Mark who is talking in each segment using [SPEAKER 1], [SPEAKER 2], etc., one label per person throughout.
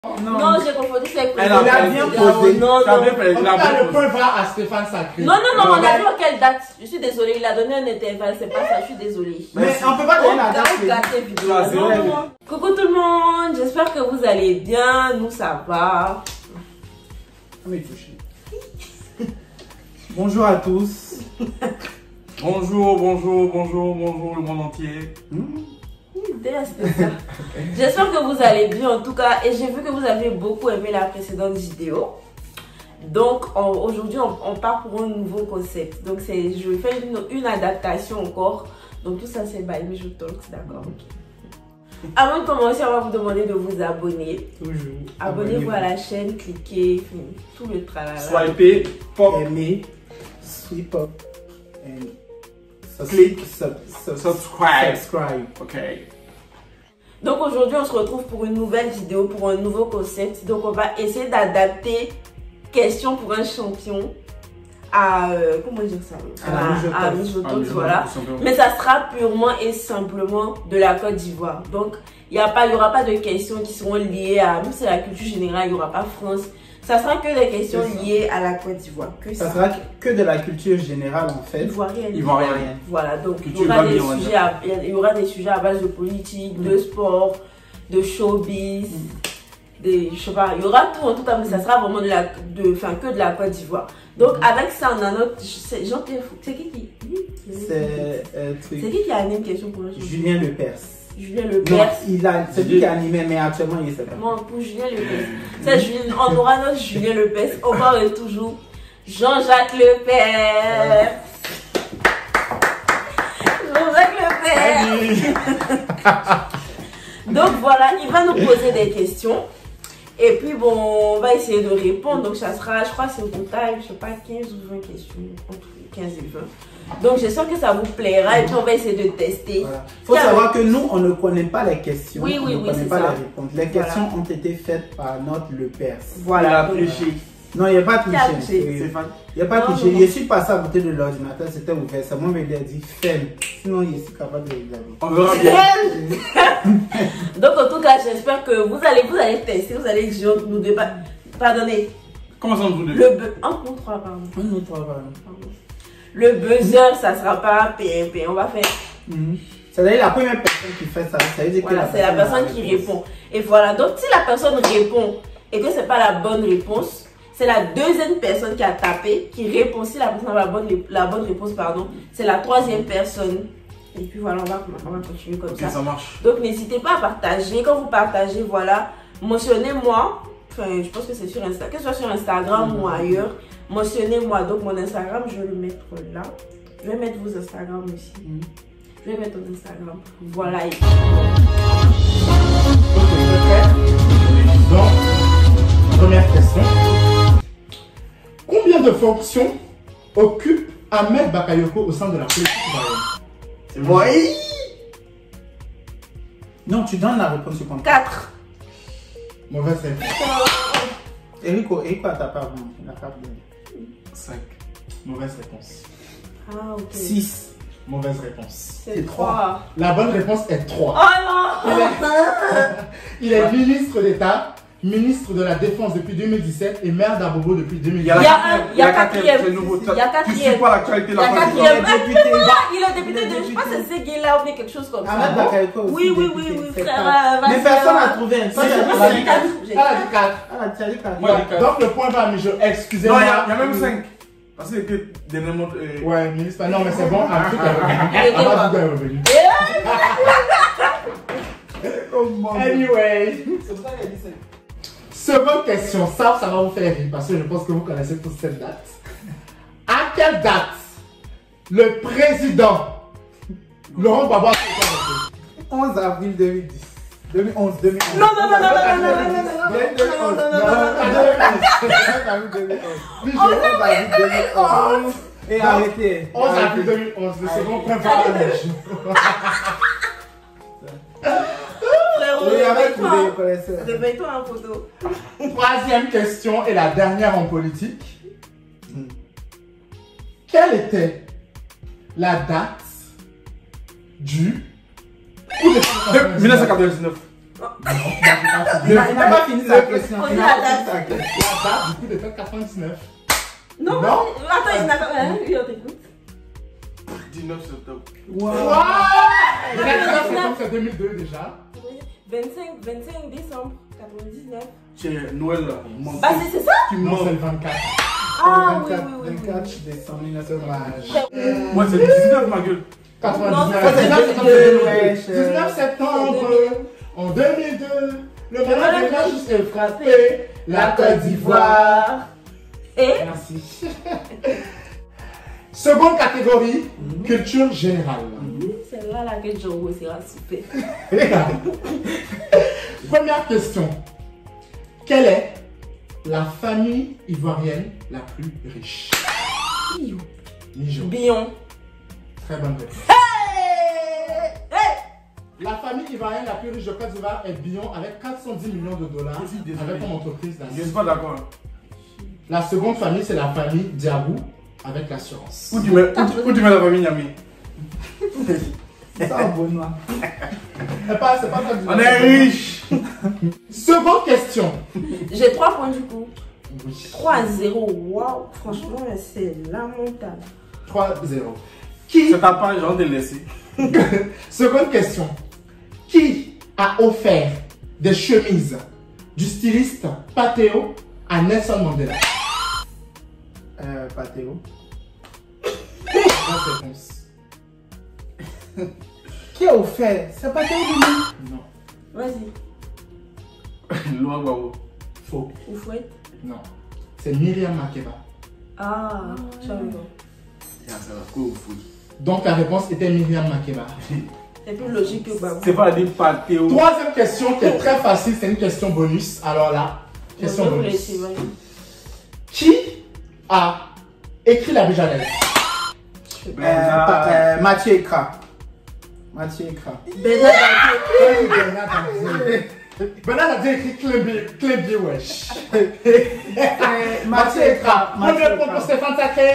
[SPEAKER 1] Non, j'ai confondu avec
[SPEAKER 2] Elle a bien posé.
[SPEAKER 1] Non,
[SPEAKER 3] le point va à Stéphane Sacré.
[SPEAKER 1] Non, on a dit à quelle date. Je suis désolée, il a donné un intervalle, c'est pas ça, je suis désolée.
[SPEAKER 2] Mais on peut pas donner la date.
[SPEAKER 1] Coucou tout le monde, j'espère que vous allez bien, nous ça va.
[SPEAKER 2] Bonjour à tous.
[SPEAKER 4] Bonjour le monde entier.
[SPEAKER 1] J'espère que vous allez bien en tout cas, et j'ai vu que vous avez beaucoup aimé la précédente vidéo. Donc aujourd'hui on part pour un nouveau concept. Donc je vais faire une adaptation encore. Donc tout ça c'est by Mijo Talks, d'accord. Avant de commencer, on va vous demander de vous abonner.
[SPEAKER 2] Toujours.
[SPEAKER 1] Abonnez-vous à la chaîne, cliquez, tout le tralala.
[SPEAKER 4] Swipez, pop,
[SPEAKER 2] aimer, sweep up, and
[SPEAKER 4] click,
[SPEAKER 2] subscribe.
[SPEAKER 4] Ok.
[SPEAKER 1] Donc aujourd'hui on se retrouve pour une nouvelle vidéo, pour un nouveau concept. Donc on va essayer d'adapter question pour un champion à comment dire ça, à Mijo Talks, voilà. Mais ça sera purement et simplement de la Côte d'Ivoire. Donc il y aura pas de questions qui seront liées à, même si c'est la culture générale, il n'y aura pas France. Ça sera que des questions liées à la Côte d'Ivoire. Ça
[SPEAKER 2] sera que de la culture générale en fait.
[SPEAKER 1] Ivoirienne. Voilà, donc il y aura des sujets à base de politique, de sport, de showbiz, je sais pas, il y aura tout en tout cas, mais ça sera vraiment que de la Côte d'Ivoire. Donc avec ça, on a notre Jean-Pierre Fou. C'est qui a animé une question pour le
[SPEAKER 2] Julien Lepers.
[SPEAKER 1] Julien Lepers.
[SPEAKER 2] C'est lui qui a animé, mais actuellement il est pas.
[SPEAKER 1] Non, pour Julien Lepers. On aura notre Julien Lepers. On va toujours Jean-Jacques Lepers. Jean-Jacques Lepers. Donc voilà, il va nous poser des questions. Et puis bon, on va essayer de répondre. Donc ça sera, je crois, c'est au total, je sais pas, 15 ou 20 questions. Entre 15 et 20. Donc j'espère que ça vous plaira et puis on va essayer de tester.
[SPEAKER 2] Voilà. Faut savoir que nous, on ne connaît pas les questions.
[SPEAKER 1] Oui,
[SPEAKER 2] on ne connaît pas les réponses. Les questions ont été faites par notre Lepers.
[SPEAKER 1] Voilà.
[SPEAKER 2] Non, il n'y a pas triché. Il n'y a pas triché. Je suis passé à côté de l'ordinateur, c'était ouvert. C'est moi qui ai dit ferme. Sinon, il est capable de regarder.
[SPEAKER 4] On verra bien.
[SPEAKER 1] Donc, en tout cas, j'espère que vous allez tester. Vous allez nous débattre. Pardonnez.
[SPEAKER 4] Comment ça, vous deux?
[SPEAKER 1] Le buzzer, ça sera pas PMP. On va faire.
[SPEAKER 2] C'est-à-dire la première personne qui fait ça. Ça veut dire que
[SPEAKER 1] c'est la personne qui répond. Et voilà. Donc, si la personne répond et que c'est pas la bonne réponse, c'est la deuxième personne qui a tapé qui répond. Si la personne a la bonne réponse, pardon, c'est la troisième personne. Et puis voilà, on va continuer comme ça.
[SPEAKER 4] Ça marche.
[SPEAKER 1] Donc n'hésitez pas à partager. Quand vous partagez, voilà, mentionnez-moi. Enfin, je pense que c'est sur Instagram. Que ce soit sur Instagram ou ailleurs, mentionnez-moi. Donc mon Instagram, je vais le mettre là. Je vais mettre vos Instagram aussi. Je vais mettre ton Instagram. Voilà.
[SPEAKER 3] Donc, première question. Combien de fonctions occupe Ahmed Bakayoko au sein de la politique ivoirienne?
[SPEAKER 2] Oui. Non, tu donnes la réponse sur compte.
[SPEAKER 1] 4.
[SPEAKER 3] Mauvaise réponse.
[SPEAKER 2] Erico a tapé avant. Il n'a pas bien.
[SPEAKER 3] 5. Mauvaise réponse.
[SPEAKER 1] Ah, ok.
[SPEAKER 3] 6. Mauvaise réponse.
[SPEAKER 1] C'est 3.
[SPEAKER 3] La bonne réponse est 3.
[SPEAKER 1] Oh non.
[SPEAKER 3] Il est ministre d'État, ministre de la Défense depuis 2017 et maire d'Abobo depuis 2017.
[SPEAKER 1] Il y a quatrième.
[SPEAKER 4] Tu suis pas l'actualité là.
[SPEAKER 1] Il est député de, je pense que c'est Séguéla ou quelque chose comme ça. Oui, frère.
[SPEAKER 2] Mais personne n'a trouvé un.
[SPEAKER 3] Elle a dit 4. Donc le point va à Mijo. Excusez-moi.
[SPEAKER 4] Non, il y a même 5. Parce que dernièrement.
[SPEAKER 3] Ouais, ministre. Non, mais c'est bon. Un truc est revenu. Anyway.
[SPEAKER 2] C'est pour ça qu'elle dit 5.
[SPEAKER 3] Seconde question, ça va vous faire rire parce que je pense que vous connaissez tous cette date. À quelle date le président Laurent Gbagbo a été arrêté?
[SPEAKER 2] 11 avril 2010. 2011.
[SPEAKER 1] Non.
[SPEAKER 2] 2011. Et arrêté.
[SPEAKER 3] 11 avril 2011. Le second point va à
[SPEAKER 1] Réveille-toi en photo.
[SPEAKER 3] Troisième question et la dernière en politique. Quelle était la date du coup de
[SPEAKER 4] 1999.
[SPEAKER 2] Il n'a pas fini la question.
[SPEAKER 1] On dit la date.
[SPEAKER 3] La date du coup de fête 99.
[SPEAKER 1] Non, attends, il n'a pas. Oui, on t'écoute.
[SPEAKER 4] 19 septembre.
[SPEAKER 2] Wow.
[SPEAKER 3] 19 septembre, c'est 2002 déjà.
[SPEAKER 1] 25 décembre 99.
[SPEAKER 4] C'est Noël là.
[SPEAKER 1] Bah, c'est ça?
[SPEAKER 3] Non, c'est le 24.
[SPEAKER 1] Ah, oui.
[SPEAKER 2] 24 décembre 1900.
[SPEAKER 4] Moi, c'est 19 ma gueule.
[SPEAKER 3] 19 septembre en 2002, le malade s'est frappé la Côte d'Ivoire.
[SPEAKER 1] Et
[SPEAKER 2] Merci.
[SPEAKER 3] Seconde catégorie, culture générale.
[SPEAKER 1] c'est là que je sera souper.
[SPEAKER 3] Première question. Quelle est la famille ivoirienne la plus riche? Nijo.
[SPEAKER 1] Bion.
[SPEAKER 3] Très bonne réponse. La famille ivoirienne la plus riche de Côte d'Ivoire est Bion avec 410 millions de dollars avec comme entreprise.
[SPEAKER 4] Je suis pas d'accord.
[SPEAKER 3] La seconde famille, c'est la famille Diabou avec l'assurance.
[SPEAKER 4] Où tu mets la famille Niamey?
[SPEAKER 2] C'est ça, bon noir.
[SPEAKER 3] C'est pas ça.
[SPEAKER 4] On est riche.
[SPEAKER 3] Seconde question.
[SPEAKER 1] J'ai 3 points du coup.
[SPEAKER 3] Oui.
[SPEAKER 1] 3-0. Waouh, franchement, c'est lamentable.
[SPEAKER 3] 3-0. Qui?
[SPEAKER 4] Ça t'a pas genre de laisser.
[SPEAKER 3] Seconde question. Qui a offert des chemises du styliste Pateo à Nelson Mandela?
[SPEAKER 2] Pateo.
[SPEAKER 3] Bonne réponse.
[SPEAKER 2] Qui a offert? C'est Pateo lui-même?
[SPEAKER 3] Non.
[SPEAKER 1] Vas-y.
[SPEAKER 4] Loin, bravo.
[SPEAKER 3] Faux.
[SPEAKER 1] Ou fouette.
[SPEAKER 3] Non. C'est Myriam Makeba.
[SPEAKER 1] Ah, j'avais pas.
[SPEAKER 4] Ça va quoi au foot?
[SPEAKER 3] Donc la réponse était Myriam Makeba.
[SPEAKER 1] C'est plus logique que Babou.
[SPEAKER 4] C'est pas dire Pateo.
[SPEAKER 3] Troisième question qui est très facile, c'est une question bonus. Alors là, question bonus. Qui a écrit la Béjanaise?
[SPEAKER 2] Mathieu Ekra. Mathieu Ekra.
[SPEAKER 3] Bernard a dit écrit Clébier, wesh.
[SPEAKER 2] Mathieu Ekra.
[SPEAKER 3] Premier point pour Stéphane Sacré.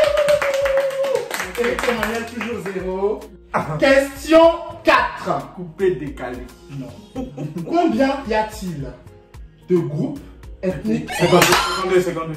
[SPEAKER 3] Éric Emmanuel, toujours 0. Question 4.
[SPEAKER 4] Coupé, décalé.
[SPEAKER 3] Non. Combien y a-t-il de groupes ethniques?
[SPEAKER 4] 52.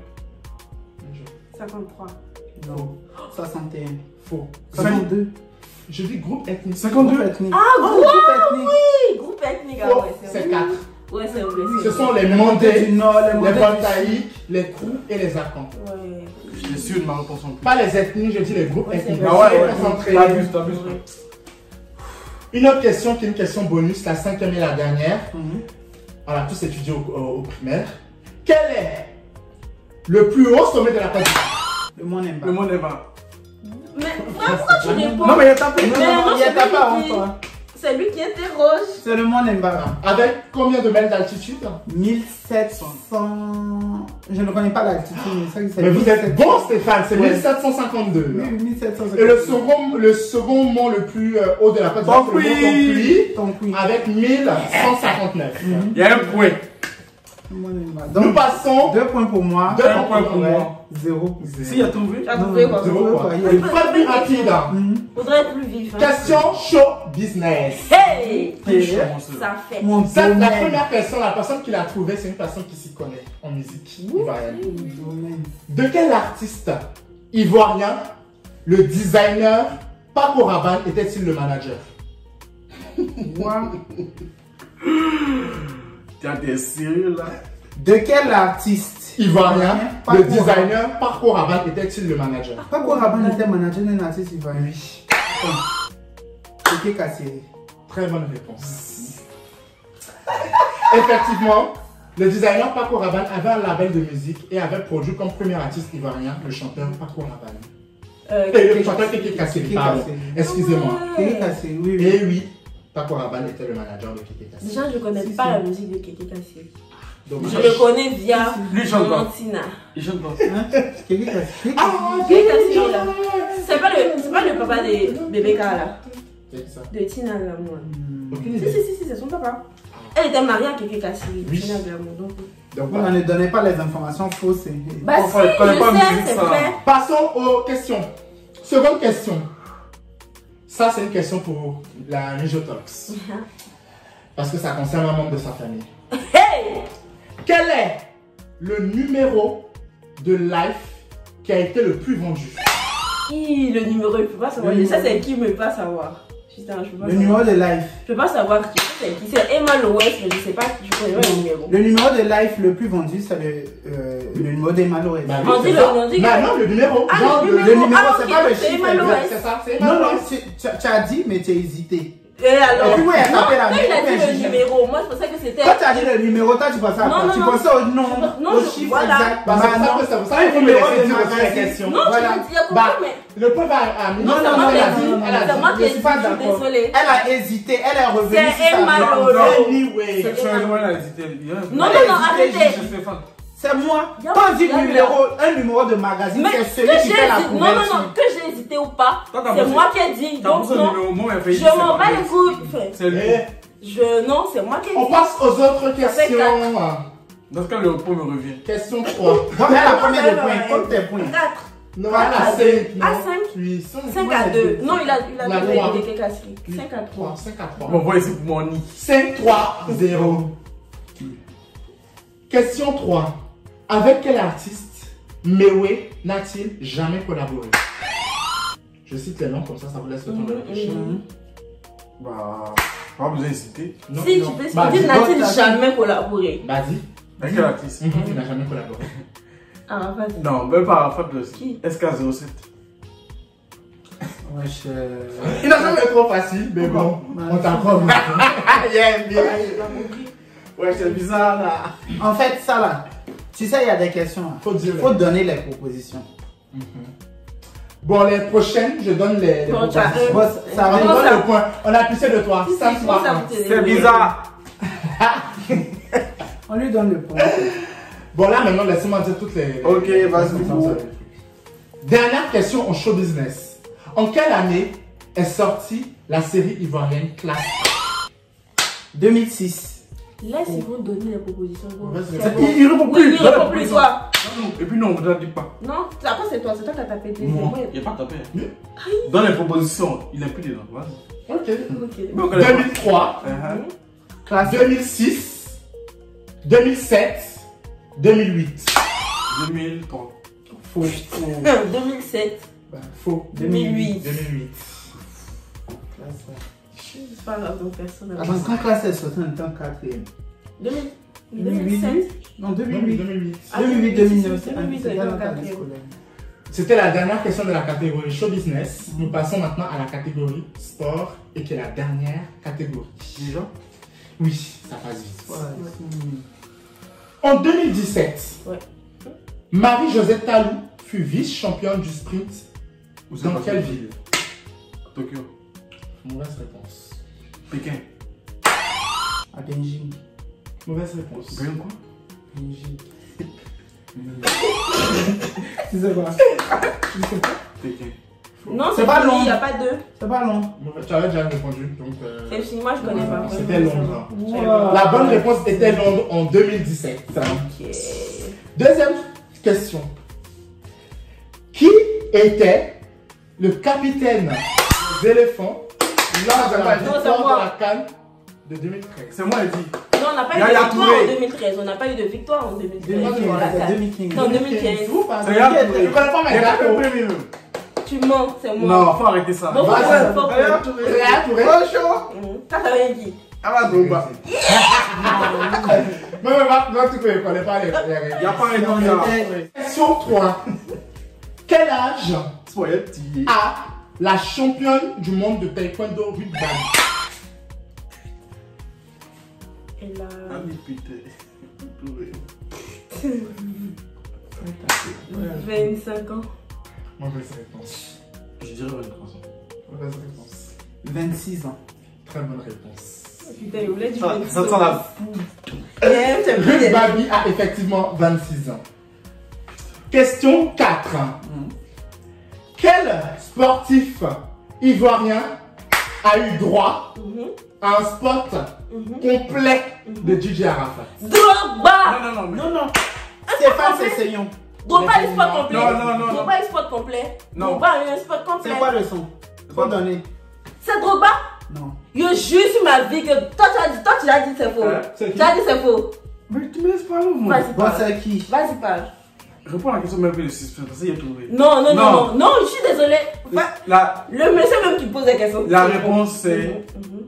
[SPEAKER 1] 53.
[SPEAKER 2] Non. 61.
[SPEAKER 3] Faux.
[SPEAKER 2] 52.
[SPEAKER 3] Je dis groupe ethnique.
[SPEAKER 4] 52
[SPEAKER 2] ethnique.
[SPEAKER 1] Ah, groupe
[SPEAKER 2] ethnique.
[SPEAKER 1] oui, groupe ethnique.
[SPEAKER 3] Faux,
[SPEAKER 1] Ouais,
[SPEAKER 3] c'est 4.
[SPEAKER 1] Ouais, c'est vrai.
[SPEAKER 3] Ce sont les Mandés,
[SPEAKER 2] du Nord, les
[SPEAKER 3] les
[SPEAKER 2] Mandés
[SPEAKER 3] Bantaïques, les Krous et les Akans.
[SPEAKER 1] Ouais.
[SPEAKER 4] Je suis sûr de ma réponse en plus.
[SPEAKER 3] Pas les ethnies, je dis les groupes
[SPEAKER 1] Ouais,
[SPEAKER 3] ethniques.
[SPEAKER 1] c'est
[SPEAKER 4] Ah
[SPEAKER 1] vrai.
[SPEAKER 4] ouais,
[SPEAKER 3] Concentré.
[SPEAKER 4] t'abuses.
[SPEAKER 3] Une autre question qui est une question bonus, la cinquième et la dernière. On a tous étudié au primaire. Quel est le plus haut sommet de la Côte d'Ivoire?
[SPEAKER 2] Le monde aime pas.
[SPEAKER 4] Le monde est bas.
[SPEAKER 1] Mais pourquoi tu réponds?
[SPEAKER 2] Non, mais il y a ta
[SPEAKER 1] Mais non,
[SPEAKER 2] il y a
[SPEAKER 1] c'est
[SPEAKER 2] ta
[SPEAKER 1] lui
[SPEAKER 2] part en
[SPEAKER 1] qui-
[SPEAKER 2] toi.
[SPEAKER 1] C'est lui qui interroge.
[SPEAKER 2] C'est le monde aime pas.
[SPEAKER 3] Avec combien de mètres d'altitude?
[SPEAKER 2] 1700. Je ne connais pas l'altitude, mais ça c'est.
[SPEAKER 3] Mais vous êtes bon, Stéphane, c'est
[SPEAKER 2] Ouais.
[SPEAKER 3] 1752.
[SPEAKER 2] Oui, 1700.
[SPEAKER 3] Et le second mont le plus haut de la Côte d'Ivoire, c'est le mont Tonkuy, avec 1159.
[SPEAKER 4] Il y a un point.
[SPEAKER 2] Le monde aime pas.
[SPEAKER 3] Nous
[SPEAKER 2] Donc,
[SPEAKER 3] passons
[SPEAKER 2] 2 points pour moi.
[SPEAKER 3] 2
[SPEAKER 4] un
[SPEAKER 3] points pour moi.
[SPEAKER 2] 0.
[SPEAKER 4] S'il a trouvé.
[SPEAKER 1] Tu as trouvé quoi?
[SPEAKER 3] 0 points. Une fois plus rapide.
[SPEAKER 1] Faudrait être plus vif. Hein.
[SPEAKER 3] Question show business.
[SPEAKER 1] Hey!
[SPEAKER 4] Ça.
[SPEAKER 1] Ça fait.
[SPEAKER 2] Mon
[SPEAKER 3] Ça, la
[SPEAKER 2] domaine.
[SPEAKER 3] première personne, la personne qui l'a trouvé, c'est une personne qui s'y connaît en musique ivoirienne.
[SPEAKER 2] Mon domaine.
[SPEAKER 3] De quel artiste ivoirien le designer Paco Rabanne était-il le manager?
[SPEAKER 2] Moi.
[SPEAKER 4] T'es sérieux là?
[SPEAKER 2] De quel artiste
[SPEAKER 3] Ivoirien,
[SPEAKER 2] Paco
[SPEAKER 3] le designer Paco Rabanne était-il le manager?
[SPEAKER 2] Paco Rabanne était manager d'un artiste ivoirien. Oui. C'était Kassiri.
[SPEAKER 3] Très bonne réponse. Effectivement, le designer Paco Rabanne avait un label de musique et avait produit comme premier artiste ivoirien le chanteur Paco Rabanne. Et le chanteur Kéké Kassiri, pardon. Excusez-moi.
[SPEAKER 2] Kéké Kassiri, oui.
[SPEAKER 3] Et oui, Paco Rabanne était le manager de Kéké Kassiri.
[SPEAKER 1] Déjà, je connais pas la musique de Kéké Kassiri.
[SPEAKER 3] Donc,
[SPEAKER 1] Je le connais via
[SPEAKER 4] Lui, il chante pas.
[SPEAKER 1] Mantina.
[SPEAKER 4] Il chante pas.
[SPEAKER 2] Kéké Kassiri.
[SPEAKER 1] Kéké Kassiri là. C'est pas le papa de Bébé K là.
[SPEAKER 3] c'est ça.
[SPEAKER 1] De Tina Glamour.
[SPEAKER 3] Aucune
[SPEAKER 1] Si,
[SPEAKER 3] idée.
[SPEAKER 1] c'est son papa. Elle était mariée à Kéké Kassiri.
[SPEAKER 3] Oui.
[SPEAKER 1] Tina Glamour. Donc,
[SPEAKER 3] Donc,
[SPEAKER 2] Voilà, ne donnez pas les informations fausses.
[SPEAKER 1] bah si,
[SPEAKER 4] Enfin, je connais pas
[SPEAKER 1] je sais,
[SPEAKER 4] musique,
[SPEAKER 1] c'est
[SPEAKER 4] ça.
[SPEAKER 1] vrai.
[SPEAKER 3] passons aux questions. Seconde question. Ça, c'est une question pour la Nijo Talks. parce que ça concerne un membre de sa famille.
[SPEAKER 1] Hey!
[SPEAKER 3] Quel est le numéro de Life qui a été le plus vendu?
[SPEAKER 1] Le numéro, je peux pas savoir. Ça, c'est qui me pas savoir. Putain, je peux pas
[SPEAKER 2] Le
[SPEAKER 1] savoir.
[SPEAKER 2] numéro de Life.
[SPEAKER 1] Je peux pas savoir qui c'est. C'est Emma Lowes, mais je sais pas, je connais pas le numéro.
[SPEAKER 2] Le numéro de Life le plus vendu, c'est le numéro d'Emma Lowes.
[SPEAKER 3] Bah,
[SPEAKER 1] On dit le
[SPEAKER 3] bah non, le numéro.
[SPEAKER 1] Ah,
[SPEAKER 3] Genre,
[SPEAKER 1] le
[SPEAKER 2] numéro,
[SPEAKER 1] ah,
[SPEAKER 2] c'est
[SPEAKER 1] ok,
[SPEAKER 2] pas le
[SPEAKER 1] c'est
[SPEAKER 2] chiffre
[SPEAKER 1] Emma Lowes.
[SPEAKER 3] C'est ça, c'est Emma
[SPEAKER 2] Non,
[SPEAKER 3] Lowes.
[SPEAKER 2] non, tu as dit, mais tu as hésité.
[SPEAKER 1] Et alors?
[SPEAKER 2] Et puis, ouais, elle
[SPEAKER 1] Non,
[SPEAKER 2] s'appelle la
[SPEAKER 1] quand il a
[SPEAKER 2] mère,
[SPEAKER 1] dit le numéro, moi je pensais que c'était.
[SPEAKER 2] Quand tu as dit le numéro, toi tu pensais à quoi? Tu pensais au nom, au chiffre exact.
[SPEAKER 3] Bah, c'est pour ça qu'il faut me laisser dire aussi la question.
[SPEAKER 1] Non, tu
[SPEAKER 2] Voilà.
[SPEAKER 1] m'as dit, il y a
[SPEAKER 3] Bah,
[SPEAKER 1] compris, mais.
[SPEAKER 3] le point va à Amine.
[SPEAKER 1] Non, c'est moi qui ai dit. C'est moi qui ai
[SPEAKER 2] Je
[SPEAKER 1] dit,
[SPEAKER 2] suis pas
[SPEAKER 1] je suis
[SPEAKER 2] d'accord.
[SPEAKER 1] désolée.
[SPEAKER 2] Elle a hésité, elle est revenue.
[SPEAKER 1] C'est
[SPEAKER 2] sur sa
[SPEAKER 1] Emma
[SPEAKER 2] réponse.
[SPEAKER 1] Lowes.
[SPEAKER 3] Anyway.
[SPEAKER 4] Sexuellement, elle a hésité.
[SPEAKER 1] Non, arrêtez.
[SPEAKER 2] C'est moi.
[SPEAKER 1] Y'a
[SPEAKER 2] Quand on dit
[SPEAKER 1] pas-
[SPEAKER 2] un numéro de magazine,
[SPEAKER 1] Mais
[SPEAKER 2] c'est
[SPEAKER 1] que
[SPEAKER 2] celui qui
[SPEAKER 1] j'ai
[SPEAKER 2] fait la
[SPEAKER 1] hésité, non,
[SPEAKER 2] couverture.
[SPEAKER 1] que j'ai hésité ou pas,
[SPEAKER 4] Toi, t'as
[SPEAKER 1] c'est
[SPEAKER 4] pensé-
[SPEAKER 1] moi qui ai dit.
[SPEAKER 4] T'as
[SPEAKER 1] Donc,
[SPEAKER 4] posé le
[SPEAKER 1] non,
[SPEAKER 4] numéro, moi, elle fait
[SPEAKER 1] je m'en bats les couilles.
[SPEAKER 4] C'est lui.
[SPEAKER 1] Non, c'est moi qui ai
[SPEAKER 3] On
[SPEAKER 1] dit.
[SPEAKER 3] passe aux autres
[SPEAKER 1] Ça fait
[SPEAKER 3] questions.
[SPEAKER 4] Dans ce cas, le point me revient.
[SPEAKER 3] Question 3.
[SPEAKER 2] Donc elle a combien de points? Compte tes points.
[SPEAKER 1] 4.
[SPEAKER 3] Non,
[SPEAKER 1] Ah,
[SPEAKER 3] elle a 5.
[SPEAKER 1] ah, 5.
[SPEAKER 3] Oui,
[SPEAKER 1] 5 à 2. Non, il a
[SPEAKER 3] La
[SPEAKER 1] donné
[SPEAKER 3] loi.
[SPEAKER 1] des quelques assis. 5 à 3.
[SPEAKER 3] 5 à 3.
[SPEAKER 4] Bon, voilà, c'est pour mon nid.
[SPEAKER 3] 5, 3, 0. Question 3. Avec quel artiste Mewe n'a-t-il jamais collaboré? Je cite les noms, comme ça vous laisse le temps de réfléchir.
[SPEAKER 4] Bah, pas besoin d'hésiter.
[SPEAKER 3] Non,
[SPEAKER 1] Si,
[SPEAKER 3] non.
[SPEAKER 1] tu peux
[SPEAKER 3] Bah,
[SPEAKER 1] dire,
[SPEAKER 3] dis-
[SPEAKER 1] n'a-t-il jamais collaboré?
[SPEAKER 3] Vas-y.
[SPEAKER 4] Avec quel artiste?
[SPEAKER 3] Il n'a jamais collaboré.
[SPEAKER 1] Ah, vas-y.
[SPEAKER 4] Non, même pas faute de
[SPEAKER 1] Qui?
[SPEAKER 4] SK07.
[SPEAKER 2] Wesh,
[SPEAKER 3] Il n'a jamais été trop facile, mais bon, on t'accorde.
[SPEAKER 4] Ouais, c'est bizarre là.
[SPEAKER 2] En fait, ça là, tu sais, il y a des questions.
[SPEAKER 3] Faut dire.
[SPEAKER 2] Faut donner les propositions.
[SPEAKER 3] Bon, les prochaines, je donne les
[SPEAKER 1] Bon, tu as
[SPEAKER 3] propositions.
[SPEAKER 2] Bon, ça
[SPEAKER 3] On
[SPEAKER 2] va.
[SPEAKER 1] Comment
[SPEAKER 3] donne
[SPEAKER 1] ça?
[SPEAKER 3] le point. On a pissé de toi.
[SPEAKER 1] Si, si,
[SPEAKER 3] 5,
[SPEAKER 1] je pense
[SPEAKER 3] 3,
[SPEAKER 1] à
[SPEAKER 3] 1.
[SPEAKER 1] vous tenir.
[SPEAKER 4] C'est bizarre.
[SPEAKER 2] On lui donne le point.
[SPEAKER 3] Bon, là, maintenant, laissez-moi dire toutes les.
[SPEAKER 4] Ok, vas-y.
[SPEAKER 3] Dernière question en show business. En quelle année est sortie la série ivoirienne Classe
[SPEAKER 2] 2006.
[SPEAKER 1] Laisse, ils vont donner les propositions.
[SPEAKER 3] Vas-y.
[SPEAKER 1] C'est bon.
[SPEAKER 4] Il répond
[SPEAKER 1] Oui,
[SPEAKER 4] plus.
[SPEAKER 1] il répond plus, toi.
[SPEAKER 4] Et puis non, ne dis pas.
[SPEAKER 1] Non, après c'est toi qui as tapé tes
[SPEAKER 3] Non.
[SPEAKER 1] mots.
[SPEAKER 4] Il n'y a pas tapé. Dans les propositions, il n'est plus dedans. Vas-y.
[SPEAKER 3] Ok.
[SPEAKER 1] Ok.
[SPEAKER 3] 2003,
[SPEAKER 2] Classe
[SPEAKER 3] 2006, 2007, 2008.
[SPEAKER 4] 2003.
[SPEAKER 3] Faux.
[SPEAKER 1] 2007.
[SPEAKER 3] Bah, faux.
[SPEAKER 1] 2008.
[SPEAKER 3] 2008.
[SPEAKER 1] C'est pas grave, donc personne n'a
[SPEAKER 2] Attends, quand classe est sortie, on était en quatrième.
[SPEAKER 1] 2007.
[SPEAKER 2] Non,
[SPEAKER 3] 2008.
[SPEAKER 2] 2008.
[SPEAKER 1] Ah,
[SPEAKER 2] 2008, 2009, c'est
[SPEAKER 1] 2008,
[SPEAKER 2] c'était
[SPEAKER 1] on
[SPEAKER 2] dans
[SPEAKER 1] était
[SPEAKER 2] ta
[SPEAKER 1] en
[SPEAKER 2] vie
[SPEAKER 1] quatrième.
[SPEAKER 2] scolaire.
[SPEAKER 3] C'était la dernière question de la catégorie show business. Nous passons maintenant à la catégorie sport et qui est la dernière catégorie.
[SPEAKER 4] Déjà?
[SPEAKER 3] Oui, ça passe vite.
[SPEAKER 2] Ouais.
[SPEAKER 3] En 2017,
[SPEAKER 1] Ouais.
[SPEAKER 3] Marie-Josée Talou fut vice-championne du sprint
[SPEAKER 4] Où c'est
[SPEAKER 3] dans
[SPEAKER 4] passé?
[SPEAKER 3] quelle ville?
[SPEAKER 4] Tokyo.
[SPEAKER 3] Mauvaise réponse.
[SPEAKER 4] Pékin.
[SPEAKER 2] À Beijing.
[SPEAKER 3] Mauvaise réponse.
[SPEAKER 4] Pékin quoi?
[SPEAKER 2] Beijing. Tu sais quoi?
[SPEAKER 4] Pékin.
[SPEAKER 1] Non,
[SPEAKER 2] C'est pas long.
[SPEAKER 1] Il n'y a pas deux.
[SPEAKER 2] C'est pas long.
[SPEAKER 3] Tu avais déjà répondu, donc...
[SPEAKER 1] C'est fini, moi je connais pas.
[SPEAKER 3] C'était Londres.
[SPEAKER 2] Wow.
[SPEAKER 3] La bonne réponse était Londres en 2017.
[SPEAKER 1] Ok.
[SPEAKER 3] Deuxième question. Qui était le capitaine des éléphants lors de la
[SPEAKER 1] Non, c'est
[SPEAKER 3] victoire
[SPEAKER 1] moi.
[SPEAKER 3] de la CAN de 2013?
[SPEAKER 4] C'est moi, elle dit.
[SPEAKER 1] Non, on n'a pas eu
[SPEAKER 4] Yaya
[SPEAKER 1] de victoire
[SPEAKER 4] Touré.
[SPEAKER 1] en 2013. On n'a pas eu de victoire en 2013.
[SPEAKER 2] 2015.
[SPEAKER 1] Voilà, ça.
[SPEAKER 2] 2015.
[SPEAKER 1] Non, 2015.
[SPEAKER 3] Vous, par
[SPEAKER 4] C'est
[SPEAKER 3] exemple,
[SPEAKER 4] Yaya
[SPEAKER 3] je
[SPEAKER 4] Touré.
[SPEAKER 3] connais pas mes
[SPEAKER 4] Il y a
[SPEAKER 3] gars.
[SPEAKER 4] pas le premier.
[SPEAKER 1] Tu mens, c'est moi.
[SPEAKER 4] Non, faut arrêter ça.
[SPEAKER 1] Bon, faut
[SPEAKER 3] Vas-y.
[SPEAKER 1] que- faut que-
[SPEAKER 3] Yaya Touré.
[SPEAKER 1] Ça, ça veut dire.
[SPEAKER 4] Ah bah, Drogba.
[SPEAKER 3] Mais maintenant, tu ne connais pas les règles.
[SPEAKER 4] Il n'y a pas un nom là.
[SPEAKER 3] Question 3. Quel âge
[SPEAKER 4] Soyez petit.
[SPEAKER 3] a la championne du monde de taekwondo Ruth Bali?
[SPEAKER 1] Elle a.
[SPEAKER 4] Ah, mais putain.
[SPEAKER 1] 25 ans.
[SPEAKER 3] Mauvaise réponse.
[SPEAKER 4] Je dirais 23 ans.
[SPEAKER 3] Mauvaise réponse.
[SPEAKER 2] 26 ans.
[SPEAKER 3] Très bonne réponse.
[SPEAKER 1] Putain, il voulait du
[SPEAKER 4] Ça sent la.
[SPEAKER 3] Ruth Babi a effectivement 26 ans. Question 4. Quel sportif ivoirien a eu droit à un spot complet de DJ Arafat?
[SPEAKER 1] Drogba!
[SPEAKER 4] Non, non, non.
[SPEAKER 2] Non, non. Stéphane Sessegnon.
[SPEAKER 1] Drogba a eu spot complet.
[SPEAKER 4] Non, non, non, non.
[SPEAKER 1] Drogba a eu spot complet.
[SPEAKER 4] Non.
[SPEAKER 1] Drogba a eu un spot complet.
[SPEAKER 2] C'est quoi le son? Faut donner.
[SPEAKER 1] C'est Drogba?
[SPEAKER 2] Non.
[SPEAKER 1] Je jure sur ma vie que toi tu as dit c'est faux. Tu as dit c'est faux.
[SPEAKER 4] Mais tu me laisses parler, moi.
[SPEAKER 1] Vas-y, parle.
[SPEAKER 2] C'est qui?
[SPEAKER 1] Vas-y, parle.
[SPEAKER 4] Réponds à la question même plus de suspense, parce qu'il y a trouvé.
[SPEAKER 1] Non, je suis désolée. Le monsieur même qui pose la question.
[SPEAKER 4] La réponse c'est.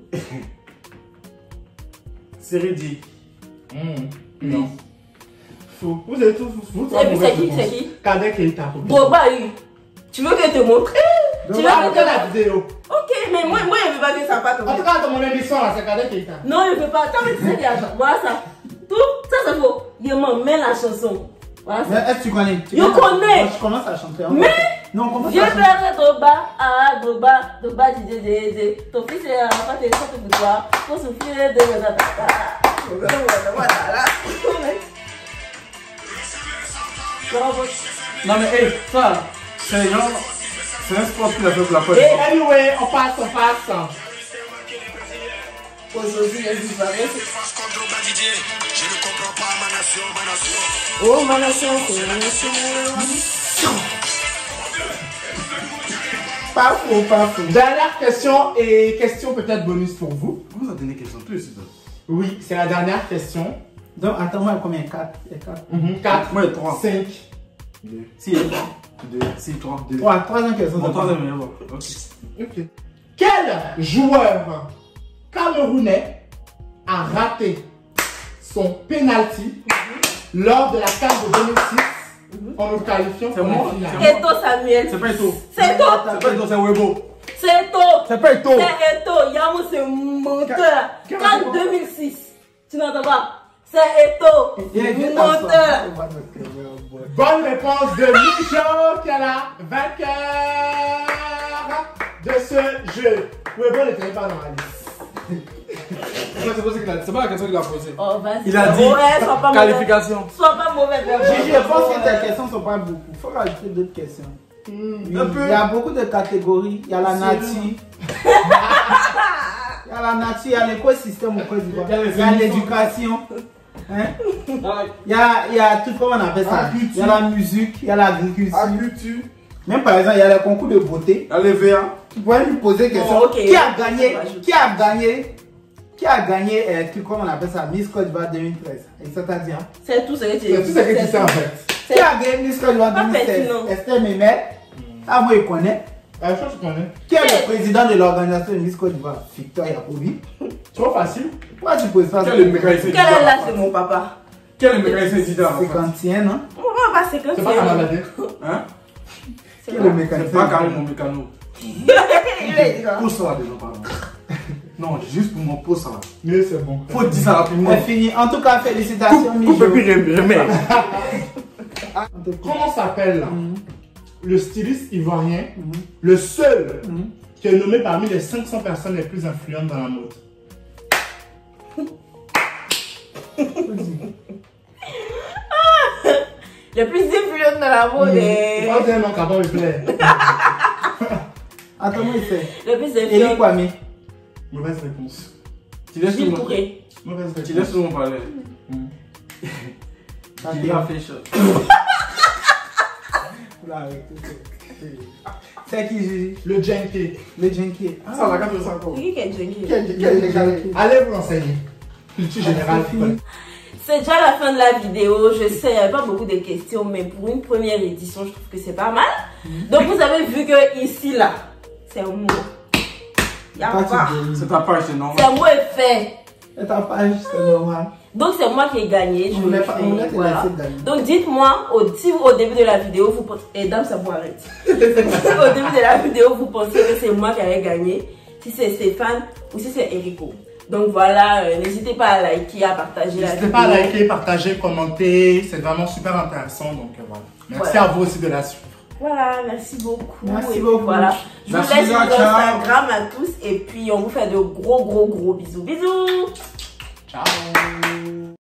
[SPEAKER 4] C'est Reddy.
[SPEAKER 3] Non. Faux. Vous êtes tous fous.
[SPEAKER 1] C'est qui?
[SPEAKER 3] Cadet Keita.
[SPEAKER 1] Drogba, oui. Tu veux que je te montre? Tu veux que je te
[SPEAKER 3] la vidéo.
[SPEAKER 1] Ok, mais moi je veux pas que ça parte.
[SPEAKER 3] En tout cas, dans mon émission là, c'est Cadet Keita.
[SPEAKER 1] Non, je veux pas. T'as vu, c'est déjà. Voilà ça. Tout ça c'est faux. Il m'en met la chanson. Voilà.
[SPEAKER 2] Est-ce que tu connais?
[SPEAKER 1] Je connais.
[SPEAKER 2] Je commence à chanter.
[SPEAKER 1] Mais
[SPEAKER 2] non, on commence
[SPEAKER 1] je perds Drogba, DJ. Ton fils est pas tes sortes de toi. Pour souffrir de voilà.
[SPEAKER 4] Non mais hey, ça, c'est un sport qu'il a fait pour la fois.
[SPEAKER 3] Anyway, on passe.
[SPEAKER 1] Aujourd'hui, je dis pas.
[SPEAKER 5] Je ne comprends pas ma nation.
[SPEAKER 1] Oh ma nation, c'est ma nation.
[SPEAKER 3] Pas faux. Dernière question et question peut-être bonus pour vous.
[SPEAKER 4] Vous avez donné question plus, c'est ça?
[SPEAKER 3] Oui, c'est la dernière question.
[SPEAKER 2] Donc, attends, moi, combien? 4.
[SPEAKER 3] 4.
[SPEAKER 4] Moi, 3.
[SPEAKER 3] 5.
[SPEAKER 4] 2. 6. 3.
[SPEAKER 2] 3. Troisième question.
[SPEAKER 4] Mon troisième,
[SPEAKER 3] ok. Quel joueur camerounais a raté son penalty lors de la CAN de 2006 en nous qualifiant pour la finale?
[SPEAKER 1] Eto Samuel.
[SPEAKER 4] C'est pas Eto.
[SPEAKER 1] C'est Eto.
[SPEAKER 4] C'est Webo.
[SPEAKER 1] C'est Eto.
[SPEAKER 4] C'est pas Eto.
[SPEAKER 1] C'est Eto. Yamo, c'est menteur. CAN 2006. Tu n'entends pas? C'est Eto. Menteur.
[SPEAKER 3] Bonne réponse de Micho qui est la vainqueur de ce jeu. Webo n'était pas dans la liste.
[SPEAKER 4] C'est pas la question qu'il a posée.
[SPEAKER 1] Oh, vas-y.
[SPEAKER 4] Il a dit qualification.
[SPEAKER 1] Sois pas mauvais.
[SPEAKER 2] Je pense que tes questions ne sont pas beaucoup. Il faut rajouter d'autres questions. Il y a beaucoup de catégories. Il y a la nature. Il y a la nature, il y a l'écosystème au Côte d'Ivoire. Il y a l'éducation. Il y a tout, comment on appelle ça? Il y a la musique, il y a l'agriculture. Même par exemple, il y a les concours de beauté.
[SPEAKER 4] Il y a les VA.
[SPEAKER 2] Tu pourrais lui poser des questions. Qui a gagné, comment on appelle ça? Miss Côte d'Ivoire 2013. Et ça t'a dit, hein?
[SPEAKER 1] C'est tout ce que tu
[SPEAKER 3] C'est tout ce que tu sais en fait.
[SPEAKER 2] Qui a gagné Miss Côte d'Ivoire 2016? Esther Mémel. Ah, moi, il connaît.
[SPEAKER 3] Je pense que tu connais.
[SPEAKER 2] Qui est le président de l'organisation de Miss Côte d'Ivoire? Victor Yacobi.
[SPEAKER 3] Trop facile.
[SPEAKER 2] Pourquoi tu poses pas ça?
[SPEAKER 4] Quel est le mécanicien?
[SPEAKER 1] Quel est là, c'est mon papa?
[SPEAKER 4] Quel est le mécanicien d'Ida?
[SPEAKER 2] 51, non?
[SPEAKER 1] On va pas 51.
[SPEAKER 3] C'est pas Canadien.
[SPEAKER 4] Hein?
[SPEAKER 2] Qui est le mécanicien?
[SPEAKER 4] C'est pas Karim mon mécano.
[SPEAKER 1] Il est dit quoi?
[SPEAKER 4] Pour ça déjà, pardon. Non, juste pour mon pot ça.
[SPEAKER 3] Mais c'est bon.
[SPEAKER 4] Faut dire ça rapidement.
[SPEAKER 2] C'est fini. En tout cas, félicitations, Mijo.
[SPEAKER 4] Coupe et puis remets.
[SPEAKER 3] Comment s'appelle le styliste ivoirien, le seul qui est nommé parmi les 500 personnes les plus influentes dans la mode?
[SPEAKER 1] Le plus influent dans la mode est.
[SPEAKER 3] Pas dire non, qu'avant il plaît.
[SPEAKER 2] Attends, moi, il fait.
[SPEAKER 1] Le plus
[SPEAKER 2] Eli
[SPEAKER 1] influent.
[SPEAKER 2] Kwame.
[SPEAKER 3] Mauvaise réponse.
[SPEAKER 4] Tu laisses tout
[SPEAKER 1] Gilles
[SPEAKER 4] le monde.
[SPEAKER 1] Touré.
[SPEAKER 3] Mauvaise réponse.
[SPEAKER 4] Tu laisses tout le monde parler. Il a fait chaud.
[SPEAKER 2] C'est qui, Gigi?
[SPEAKER 3] Le Jenke.
[SPEAKER 2] Le Jenki.
[SPEAKER 4] Ça, la carte de ça encore.
[SPEAKER 1] C'est qui est Jenny?
[SPEAKER 3] Allez vous l'enseigner. Culture générale.
[SPEAKER 1] C'est déjà la fin de la vidéo. Je sais, il n'y avait pas beaucoup de questions, mais pour une première édition, je trouve que c'est pas mal. Donc, vous avez vu que ici, là, c'est un mot. Il y a pas.
[SPEAKER 4] C'est ta page, c'est normal.
[SPEAKER 1] C'est un mot est fait.
[SPEAKER 2] C'est ta page, c'est normal.
[SPEAKER 1] Donc, c'est moi qui ai gagné.
[SPEAKER 2] On voulait te
[SPEAKER 1] voilà.
[SPEAKER 2] laisser gagner.
[SPEAKER 1] Donc, dites-moi, si au début de la vidéo, vous pensez. Et dame, ça vous arrête. Si au début de la vidéo, vous pensez que c'est moi qui ai gagné, si c'est Stéphane ou si c'est Erico. Donc voilà, n'hésitez pas à liker, à partager la vidéo.
[SPEAKER 3] N'hésitez pas à liker, partager, commenter. C'est vraiment super intéressant. Donc voilà. Merci à vous aussi de la suivre.
[SPEAKER 1] Voilà, merci beaucoup.
[SPEAKER 2] Merci
[SPEAKER 1] et
[SPEAKER 2] beaucoup.
[SPEAKER 1] Voilà. Je vous
[SPEAKER 4] Merci
[SPEAKER 1] laisse sur
[SPEAKER 4] ciao.
[SPEAKER 1] Instagram à tous et puis on vous fait de gros bisous. Bisous.
[SPEAKER 3] Ciao.